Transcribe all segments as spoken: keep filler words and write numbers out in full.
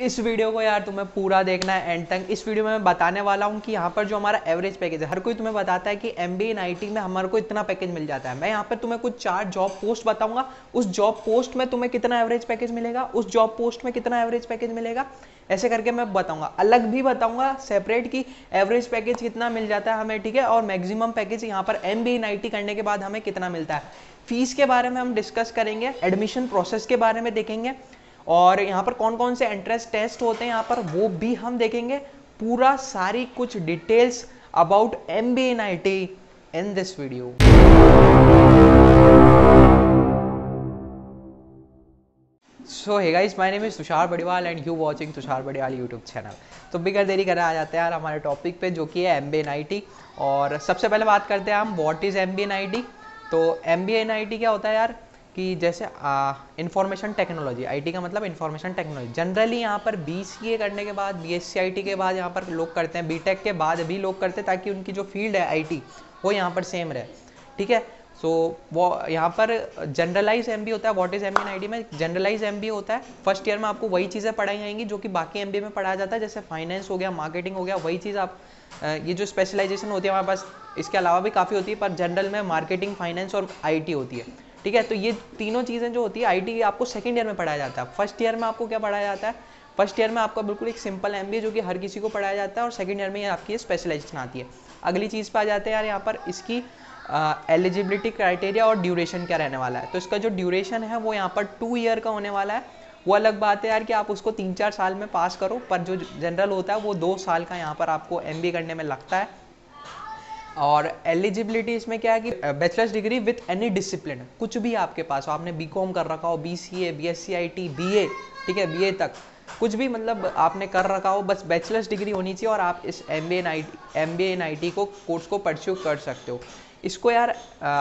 इस वीडियो को यार तुम्हें पूरा देखना है एंड तक। इस वीडियो में मैं बताने वाला हूँ कि यहाँ पर जो हमारा एवरेज पैकेज है, हर कोई तुम्हें बताता है कि एमबीए इन आईटी में हमारे को इतना पैकेज मिल जाता है। मैं यहाँ पर तुम्हें कुछ चार जॉब पोस्ट बताऊंगा, उस जॉब पोस्ट में तुम्हें कितना एवरेज पैकेज मिलेगा, उस जॉब पोस्ट में कितना एवरेज पैकेज मिलेगा, ऐसे करके मैं बताऊंगा। अलग भी बताऊंगा सेपरेट कि एवरेज पैकेज कितना मिल जाता है हमें, ठीक है, और मैक्सिमम पैकेज यहाँ पर एमबीए इन आईटी करने के बाद हमें कितना मिलता है। फीस के बारे में हम डिस्कस करेंगे, एडमिशन प्रोसेस के बारे में देखेंगे, और यहाँ पर कौन कौन से एंट्रेंस टेस्ट होते हैं यहाँ पर वो भी हम देखेंगे। पूरा सारी कुछ details about MBA in IT in this video. So hey guys, my name is Tushar Badiwal and you watching Tushar Badiwal YouTube channel. तो बिगर देरी करे आ जाते हैं यार हमारे टॉपिक पे, जो कि है एमबीए इन आईटी। और सबसे पहले बात करते हैं हम what is MBA in IT. तो एमबीए इन आईटी क्या होता है यार, कि जैसे इंफॉर्मेशन टेक्नोलॉजी, आईटी का मतलब इंफॉर्मेशन टेक्नोलॉजी। जनरली यहाँ पर बीसीए करने के बाद, बीएससी आईटी के बाद यहाँ पर लोग करते हैं, बीटेक के बाद भी लोग करते हैं, ताकि उनकी जो फील्ड है आईटी वो यहाँ पर सेम रहे, ठीक है। सो so, वो यहाँ पर जनरलाइज एमबीए होता है। What is MBA in IT में जनरलाइज एमबीए होता है। फर्स्ट ईयर में आपको वही चीज़ें पढ़ाई जाएंगी जो कि बाकी एमबीए में पढ़ाया जाता है, जैसे फाइनेंस हो गया, मार्केटिंग हो गया, वही चीज़ आप ये जो स्पेशलाइजेशन होती है हमारे पास, इसके अलावा भी काफ़ी होती है, पर जनरल में मार्केटिंग, फाइनेंस और आईटी होती है, ठीक है। तो ये तीनों चीज़ें जो होती है, आईटी आपको सेकंड ईयर में पढ़ाया जाता है। फर्स्ट ईयर में आपको क्या पढ़ाया जाता है, फर्स्ट ईयर में आपका बिल्कुल एक सिंपल एमबीए जो कि हर किसी को पढ़ाया जाता है, और सेकंड ईयर में आपकी स्पेशलाइजेशन आती है। अगली चीज़ पे आ जाते हैं यार, यहाँ पर इसकी एलिजिबिलिटी क्राइटेरिया और ड्यूरेशन क्या रहने वाला है। तो इसका जो ड्यूरेशन है वो यहाँ पर टू ईयर का होने वाला है। वो अलग बात है यार कि आप उसको तीन चार साल में पास करो, पर जो जनरल होता है वो दो साल का यहाँ पर आपको एमबीए करने में लगता है। और एलिजिबिलिटी इसमें क्या है कि bachelors degree with any discipline, कुछ भी आपके पास हो, आपने बीकॉम कर रखा हो, बीसीए, बीएससी आईटी, बीए, ठीक है, बीए तक कुछ भी मतलब आपने कर रखा हो, बस बैचलर्स डिग्री होनी चाहिए और आप इस MBA in IT MBA in IT को कोर्स को परस्यू कर सकते हो। इसको यार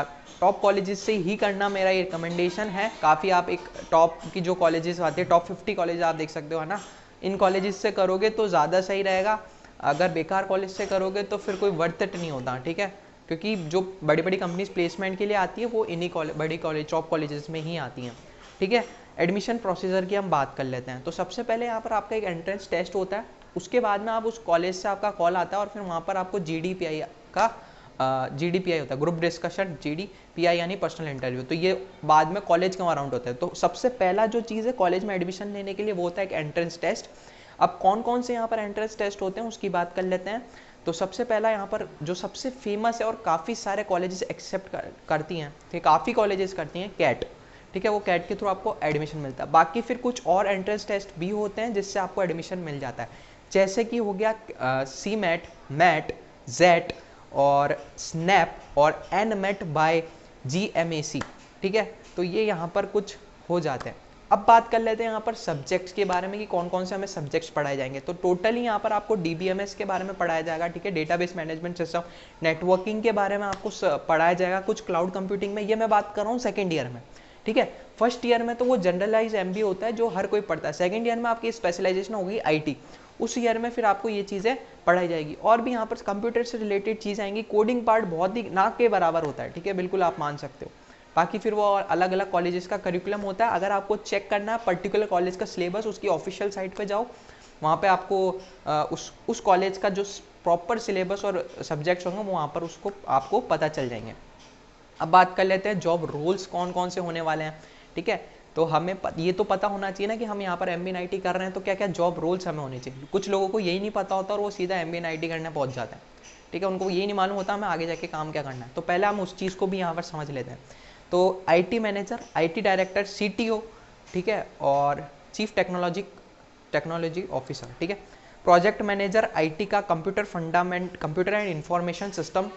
टॉप कॉलेजेस से ही करना मेरा ये रिकमेंडेशन है। काफ़ी आप एक टॉप की जो कॉलेजेस आते हैं, टॉप फिफ्टी कॉलेज आप देख सकते हो, है ना, इन कॉलेजेस से करोगे तो ज़्यादा सही रहेगा। अगर बेकार कॉलेज से करोगे तो फिर कोई वर्थ इट नहीं होता, ठीक है, क्योंकि जो बड़ी बड़ी कंपनीज प्लेसमेंट के लिए आती है वो इन्हीं कॉलेज, बड़ी कॉलेज, टॉप कॉलेजेस में ही आती हैं, ठीक है। एडमिशन प्रोसीजर की हम बात कर लेते हैं। तो सबसे पहले यहाँ पर आपका एक एंट्रेंस टेस्ट होता है, उसके बाद में आप उस कॉलेज से आपका कॉल आता है, और फिर वहाँ पर आपको जीडीपीआई का जीडीपीआई होता है, ग्रुप डिस्कशन, जीडीपीआई यानी पर्सनल इंटरव्यू। तो ये बाद में कॉलेज का अराउंड होता है। तो सबसे पहला जो चीज़ है कॉलेज में एडमिशन लेने के लिए वो होता है एक एंट्रेंस टेस्ट। अब कौन कौन से यहाँ पर एंट्रेंस टेस्ट होते हैं उसकी बात कर लेते हैं। तो सबसे पहला यहाँ पर जो सबसे फेमस है और काफ़ी सारे कॉलेजेस एक्सेप्ट कर, करती हैं, ठीक, काफ़ी कॉलेजेस करती हैं, कैट, ठीक है। वो कैट के थ्रू आपको एडमिशन मिलता है। बाकी फिर कुछ और एंट्रेंस टेस्ट भी होते हैं जिससे आपको एडमिशन मिल जाता है, जैसे कि हो गया सी मैट, मैट, जेट और स्नैप और NMAT by G M A C, ठीक है। तो ये यहाँ पर कुछ हो जाते हैं। अब बात कर लेते हैं यहाँ पर सब्जेक्ट्स के बारे में कि कौन कौन से हमें सब्जेक्ट्स पढ़ाए जाएंगे। तो टोटली यहाँ पर आपको डीबीएमएस के बारे में पढ़ाया जाएगा, ठीक है, डेटाबेस मैनेजमेंट सिस्टम, नेटवर्किंग के बारे में आपको पढ़ाया जाएगा, कुछ क्लाउड कंप्यूटिंग में। ये मैं बात कर रहा हूँ सेकेंड ईयर में, ठीक है। फर्स्ट ईयर में तो वो जनरलाइज एमबीए होता है जो हर कोई पढ़ता है। सेकेंड ईयर में आपकी स्पेशलाइजेशन होगी आईटी, उस ईयर में फिर आपको ये चीज़ें पढ़ाई जाएगी। और भी यहाँ पर कंप्यूटर से रिलेटेड चीज़ आएंगी। कोडिंग पार्ट बहुत ही ना के बराबर होता है, ठीक है, बिल्कुल आप मान सकते हो। बाकी फिर वो अलग अलग कॉलेजेस का करिकुलम होता है। अगर आपको चेक करना है पर्टिकुलर कॉलेज का सिलेबस, उसकी ऑफिशियल साइट पे जाओ, वहाँ पे आपको आ, उस उस कॉलेज का जो प्रॉपर सिलेबस और सब्जेक्ट्स होंगे वो वहाँ पर उसको आपको पता चल जाएंगे। अब बात कर लेते हैं जॉब रोल्स कौन कौन से होने वाले हैं, ठीक है। तो हमें ये तो पता होना चाहिए ना कि हम यहाँ पर एमबीए इन आईटी कर रहे हैं तो क्या क्या जॉब रोल्स हमें होने चाहिए। कुछ लोगों को यही नहीं पता होता और वो सीधा एमबीए इन आईटी करने पहुँच जाते हैं, ठीक है, उनको यही नहीं मालूम होता हमें आगे जाके काम क्या करना है। तो पहले हम उस चीज़ को भी यहाँ पर समझ लेते हैं। तो IT manager, IT director, CTO, ठीक है, और चीफ टेक्नोलॉजी टेक्नोलॉजी ऑफिसर, ठीक है, प्रोजेक्ट मैनेजर आईटी का, computer fundament, computer and information system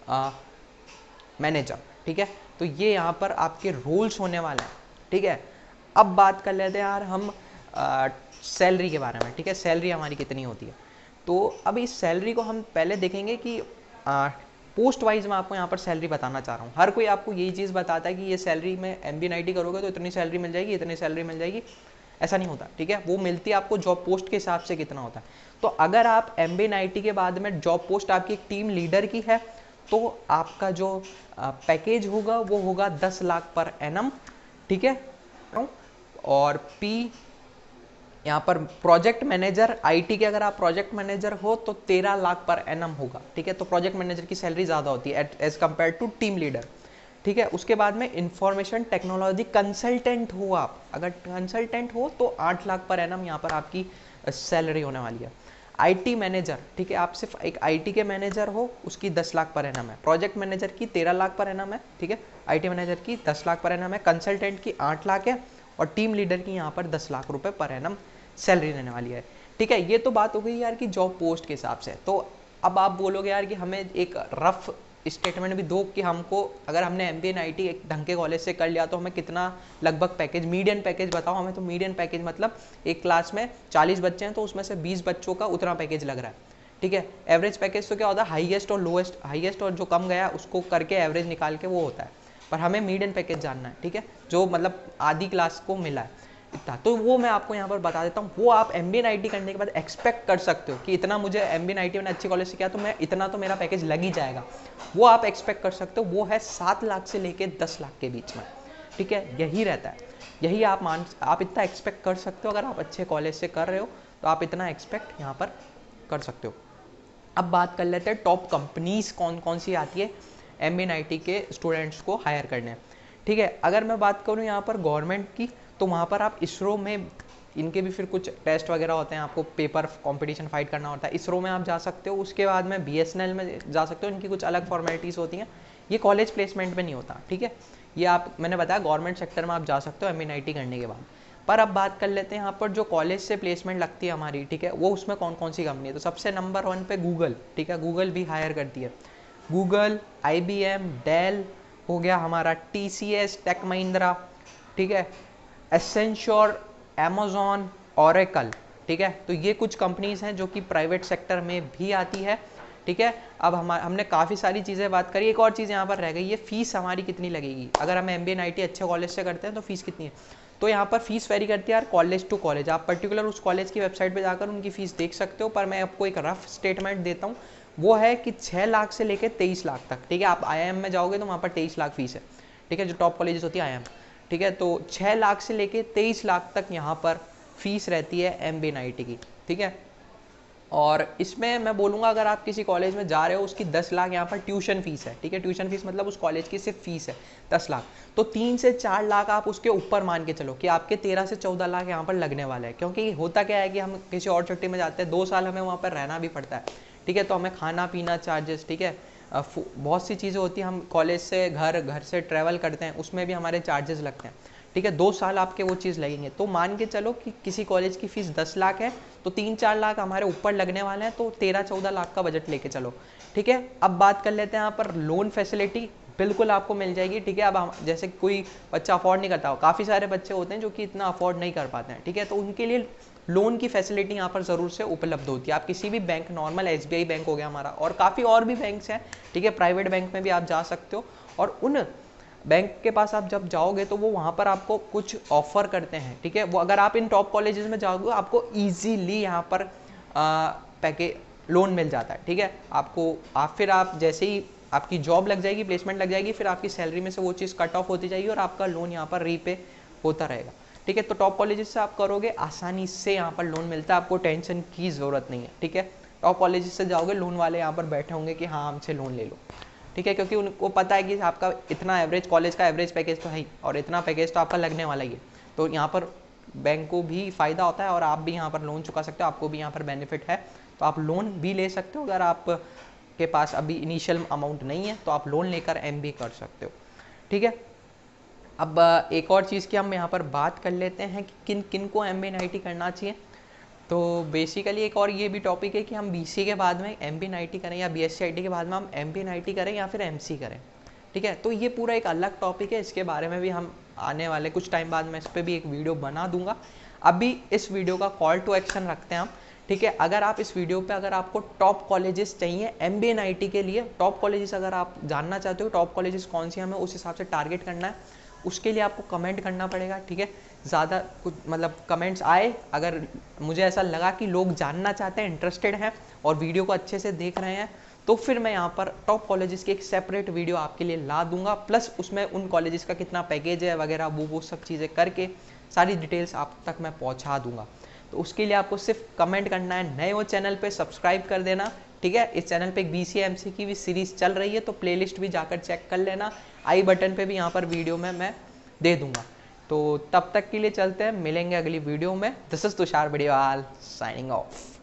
manager, ठीक है। तो ये यहाँ पर आपके रूल्स होने वाले हैं, ठीक है। अब बात कर लेते हैं यार हम सैलरी के बारे में, ठीक है, सैलरी हमारी कितनी होती है। तो अब इस सैलरी को हम पहले देखेंगे कि आ, पोस्ट वाइज मैं आपको यहाँ पर सैलरी बताना चाह रहा हूँ। हर कोई आपको यही चीज़ बताता है कि ये सैलरी में एमबीए इन आईटी करोगे तो इतनी सैलरी मिल जाएगी, इतनी सैलरी मिल जाएगी, ऐसा नहीं होता, ठीक है। वो मिलती है आपको जॉब पोस्ट के हिसाब से कितना होता है। तो अगर आप एमबीए इन आईटी के बाद में जॉब पोस्ट आपकी एक टीम लीडर की है तो आपका जो पैकेज होगा वो होगा दस लाख पर एनम, ठीक है। और पी यहाँ पर प्रोजेक्ट मैनेजर आईटी के अगर आप प्रोजेक्ट मैनेजर हो तो तेरह लाख पर एनम होगा, ठीक है। तो प्रोजेक्ट मैनेजर की सैलरी ज़्यादा होती है as compare to team leader, ठीक है। उसके बाद में इंफॉर्मेशन टेक्नोलॉजी कंसल्टेंट हो आप, अगर कंसल्टेंट हो तो आठ लाख पर एनम यहाँ पर आपकी सैलरी होने वाली है। आईटी मैनेजर, ठीक है, आप सिर्फ एक आईटी के मैनेजर हो उसकी दस लाख पर एनम है। प्रोजेक्ट मैनेजर की तेरह लाख पर एनम है, ठीक है। आईटी मैनेजर की दस लाख पर एनम है, कंसल्टेंट की आठ लाख है और टीम लीडर की यहाँ पर दस लाख रुपए पर एनम सैलरी रहने वाली है, ठीक है। ये तो बात हो गई यार कि जॉब पोस्ट के हिसाब से। तो अब आप बोलोगे यार कि हमें एक रफ स्टेटमेंट भी दो कि हमको अगर हमने एमबीए इन आईटी एक ढंग के कॉलेज से कर लिया तो हमें कितना लगभग पैकेज, मीडियन पैकेज बताओ हमें। तो मीडियन पैकेज मतलब एक क्लास में चालीस बच्चे हैं तो उसमें से बीस बच्चों का उतना पैकेज लग रहा है, ठीक है। एवरेज पैकेज तो क्या होता है, हाईएस्ट और लोएस्ट, हाईएस्ट और जो कम गया उसको करके एवरेज निकाल के वो होता है, पर हमें मीडियन पैकेज जानना है, ठीक है, जो मतलब आधी क्लास को मिला है इतना। तो वो मैं आपको यहाँ पर बता देता हूँ, वो आप एमबीए आईटी करने के बाद एक्सपेक्ट कर सकते हो कि इतना मुझे एमबीए आईटी मैंने अच्छी कॉलेज से किया तो मैं इतना तो मेरा पैकेज लग ही जाएगा, वो आप एक्सपेक्ट कर सकते हो। वो है सात लाख से लेके दस लाख के बीच में, ठीक है, यही रहता है, यही आप मान आप इतना एक्सपेक्ट कर सकते हो। अगर आप अच्छे कॉलेज से कर रहे हो तो आप इतना एक्सपेक्ट यहाँ पर कर सकते हो। अब बात कर लेते हैं टॉप कंपनीज कौन कौन सी आती है एमबीए आईटी के स्टूडेंट्स को हायर करने, ठीक है। अगर मैं बात करूँ यहाँ पर गवर्नमेंट की तो वहाँ पर आप इसरो में, इनके भी फिर कुछ टेस्ट वगैरह होते हैं, आपको पेपर कंपटीशन फाइट करना होता है, इसरो में आप जा सकते हो। उसके बाद में बीएसएनएल में जा सकते हो, इनकी कुछ अलग फॉर्मेलिटीज़ होती हैं, ये कॉलेज प्लेसमेंट में नहीं होता, ठीक है। ये आप, मैंने बताया गवर्नमेंट सेक्टर में आप जा सकते हो एमबीए आईटी करने के बाद। पर अब बात कर लेते हैं यहाँ पर जो कॉलेज से प्लेसमेंट लगती है हमारी, ठीक है, वो उसमें कौन कौन सी कंपनी है। तो सबसे नंबर वन पे गूगल, ठीक है, गूगल भी हायर करती है। गूगल, आईबीएम, डेल हो गया हमारा, टीसीएस, टेक महिंद्रा, ठीक है, एसेंश्योर, अमेजॉन, ओरेकल, ठीक है। तो ये कुछ कंपनीज हैं जो कि प्राइवेट सेक्टर में भी आती है, ठीक है। अब हम हमने काफ़ी सारी चीज़ें बात करी, एक और चीज़ यहाँ पर रह गई है, फीस हमारी कितनी लगेगी। अगर हम एमबीए आईटी अच्छे कॉलेज से करते हैं तो फीस कितनी है। तो यहाँ पर फीस वेरी करती है यार कॉलेज टू कॉलेज, आप पर्टिकुलर उस कॉलेज की वेबसाइट पे जाकर उनकी फीस देख सकते हो। पर मैं आपको एक रफ स्टेटमेंट देता हूँ, वो है कि छः लाख से लेकर तेईस लाख तक, ठीक है। आप आईआईएम में जाओगे तो वहाँ पर तेईस लाख फीस है, ठीक है, जो टॉप कॉलेजेस होती है आईआईएम, ठीक है। तो छः लाख से लेके तेईस लाख तक यहाँ पर फीस रहती है एमबीए आईटी की, ठीक है। और इसमें मैं बोलूँगा अगर आप किसी कॉलेज में जा रहे हो उसकी दस लाख यहाँ पर ट्यूशन फीस है, ठीक है। ट्यूशन फीस मतलब उस कॉलेज की सिर्फ फीस है दस लाख, तो तीन से चार लाख आप उसके ऊपर मान के चलो कि आपके तेरह से चौदह लाख यहाँ पर लगने वाले हैं। क्योंकि होता क्या है कि हम किसी और छुट्टी में जाते हैं, दो साल हमें वहाँ पर रहना भी पड़ता है, ठीक है। तो हमें खाना पीना चार्जेस, ठीक है, बहुत सी चीज़ें होती हैं, हम कॉलेज से घर, घर से ट्रैवल करते हैं, उसमें भी हमारे चार्जेस लगते हैं, ठीक है। दो साल आपके वो चीज़ लगेंगे। तो मान के चलो कि किसी कॉलेज की फीस दस लाख है तो तीन चार लाख हमारे ऊपर लगने वाले हैं, तो तेरह चौदह लाख का बजट लेके चलो, ठीक है। अब बात कर लेते हैं यहाँ पर लोन फैसिलिटी, बिल्कुल आपको मिल जाएगी, ठीक है। अब हम जैसे कोई बच्चा अफोर्ड नहीं करता हो, काफ़ी सारे बच्चे होते हैं जो कि इतना अफोर्ड नहीं कर पाते हैं, ठीक है, तो उनके लिए लोन की फैसिलिटी यहाँ पर ज़रूर से उपलब्ध होती है। आप किसी भी बैंक, नॉर्मल एसबीआई बैंक हो गया हमारा, और काफ़ी और भी बैंक्स हैं, ठीक है, प्राइवेट बैंक में भी आप जा सकते हो, और उन बैंक के पास आप जब जाओगे तो वो वहाँ पर आपको कुछ ऑफर करते हैं, ठीक है। वो अगर आप इन टॉप कॉलेजेस में जाओगे आपको ईजीली यहाँ पर पैकेज लोन मिल जाता है, ठीक है। आपको आप फिर आप जैसे ही आपकी जॉब लग जाएगी, प्लेसमेंट लग जाएगी, फिर आपकी सैलरी में से वो चीज़ कट ऑफ होती जाएगी और आपका लोन यहाँ पर रीपे होता रहेगा, ठीक है। तो टॉप कॉलेजेस से आप करोगे आसानी से यहाँ पर लोन मिलता है, आपको टेंशन की ज़रूरत नहीं है, ठीक है। टॉप कॉलेजेस से जाओगे, लोन वाले यहाँ पर बैठे होंगे कि हाँ हमसे लोन ले लो, ठीक है, क्योंकि उनको पता है कि आपका इतना एवरेज, कॉलेज का एवरेज पैकेज तो है ही, और इतना पैकेज तो आपका लगने वाला ही है। तो यहाँ पर बैंक को भी फ़ायदा होता है और आप भी यहाँ पर लोन चुका सकते हो, आपको भी यहाँ पर बेनिफिट है। तो आप लोन भी ले सकते हो, अगर आप के पास अभी इनिशियल अमाउंट नहीं है तो आप लोन लेकर एमबीए कर सकते हो, ठीक है। अब एक और चीज़ की हम यहाँ पर बात कर लेते हैं कि किन किन को एमबीए आईटी करना चाहिए। तो बेसिकली एक और ये भी टॉपिक है कि हम बीसीए के बाद में एमबीए आईटी करें या बीएससी आईटी के बाद में हम एमबीए आईटी करें या फिर एमसी करें, ठीक है। तो ये पूरा एक अलग टॉपिक है, इसके बारे में भी हम आने वाले कुछ टाइम बाद मैं इस पर भी एक वीडियो बना दूंगा। अभी इस वीडियो का कॉल टू एक्शन रखते हैं हम, ठीक है। अगर आप इस वीडियो पे अगर आपको टॉप कॉलेजेस चाहिए एमबीए आईटी के लिए, टॉप कॉलेजेस अगर आप जानना चाहते हो टॉप कॉलेजेस कौन सी हमें उस हिसाब से टारगेट करना है, उसके लिए आपको कमेंट करना पड़ेगा, ठीक है। ज़्यादा कुछ मतलब कमेंट्स आए, अगर मुझे ऐसा लगा कि लोग जानना चाहते हैं, इंटरेस्टेड हैं और वीडियो को अच्छे से देख रहे हैं, तो फिर मैं यहाँ पर टॉप कॉलेजेस की एक सेपरेट वीडियो आपके लिए ला दूंगा, प्लस उसमें उन कॉलेजेस का कितना पैकेज है वगैरह वो वो सब चीज़ें करके सारी डिटेल्स आप तक मैं पहुँचा दूंगा। तो उसके लिए आपको सिर्फ कमेंट करना है। नए हो चैनल पे सब्सक्राइब कर देना, ठीक है। इस चैनल पे एक बी सी एम सी की भी सीरीज चल रही है, तो प्लेलिस्ट भी जाकर चेक कर लेना। आई बटन पे भी यहाँ पर वीडियो में मैं दे दूंगा। तो तब तक के लिए चलते हैं, मिलेंगे अगली वीडियो में। This is Tushar Badiwal signing of.